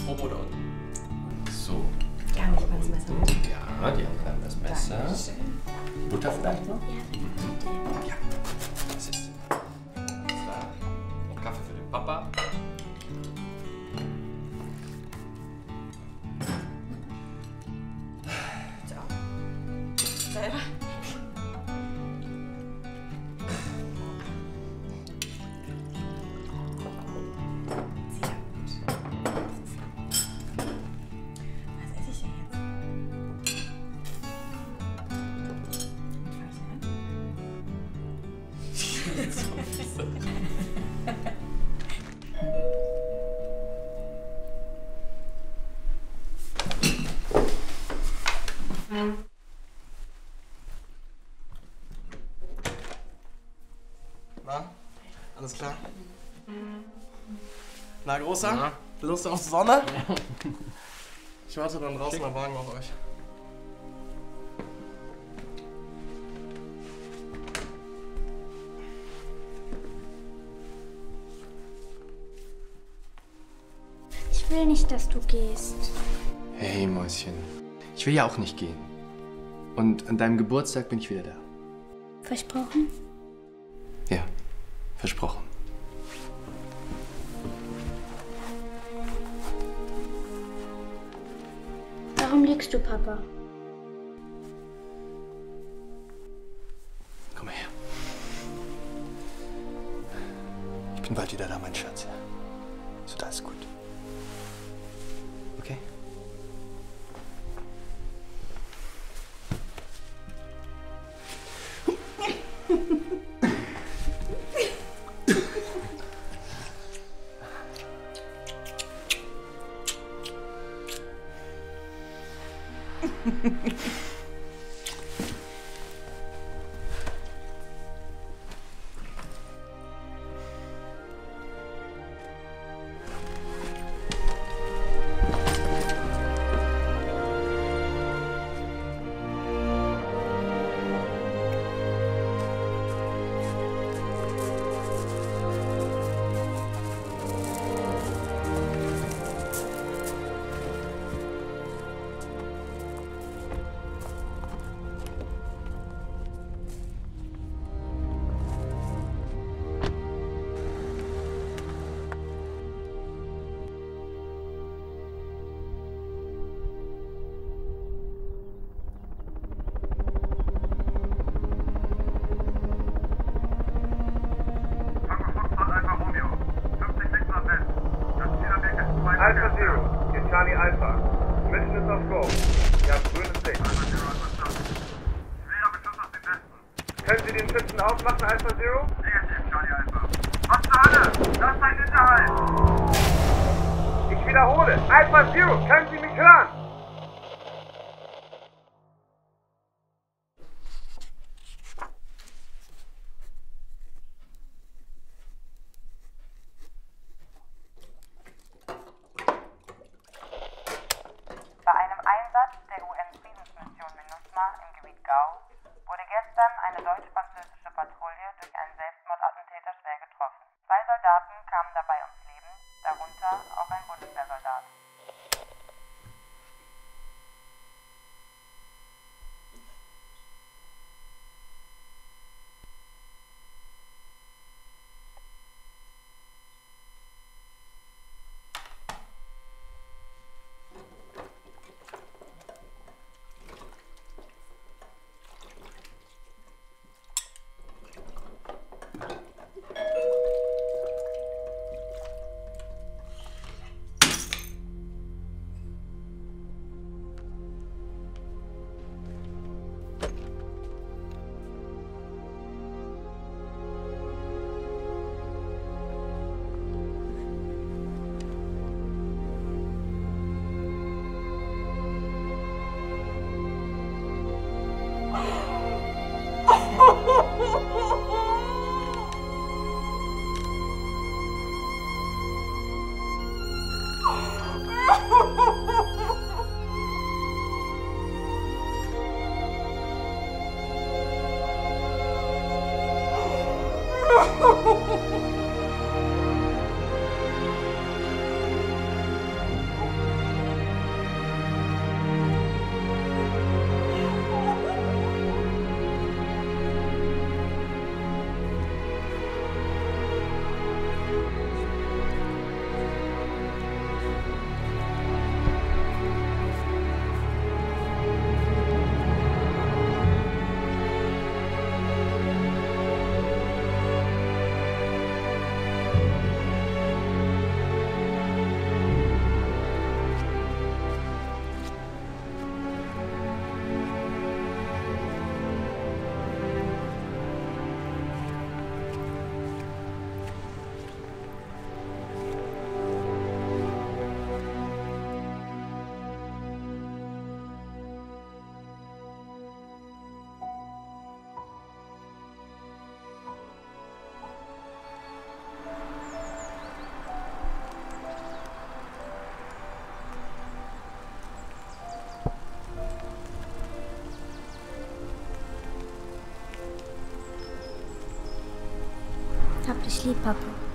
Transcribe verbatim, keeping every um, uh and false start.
Probe da unten. So. Kann ich mal das Messer mit? Ja, die haben dann das Messer. Dankeschön. Butter vielleicht noch? Ja, bitte. Ja, das ist. Und Kaffee für den Papa. So. Selber. Na, alles klar? Na, Großer? Ja. Lust auf Sonne? Ich warte dann draußen am Wagen auf euch. Ich will nicht, dass du gehst. Hey, Mäuschen. Ich will ja auch nicht gehen. Und an deinem Geburtstag bin ich wieder da. Versprochen? Ja, versprochen. Warum liegst du, Papa? Komm mal her. Ich bin bald wieder da, mein Schatz. Ist wird alles gut. Okay? Alpha Zero, hier Charlie Alpha. Mission ist auf Go. Ihr habt grünes Licht. Können Sie den Schützen aufmachen, Alpha Zero? Negativ, Charlie Alpha. Was zur Hölle? Das ist ein Hinterhalt! Ich wiederhole, Alpha Zero, können Sie mich hören? Bei einem Einsatz der U N-Friedensmission MINUSMA im Gebiet Gao wurde gestern eine deutsch-französische Patrouille durch einen Selbstmordattentäter schwer getroffen. Zwei Soldaten kamen dabei ums Leben, darunter auch ein Bundeswehrsoldat. Hab dich lieb, Papa.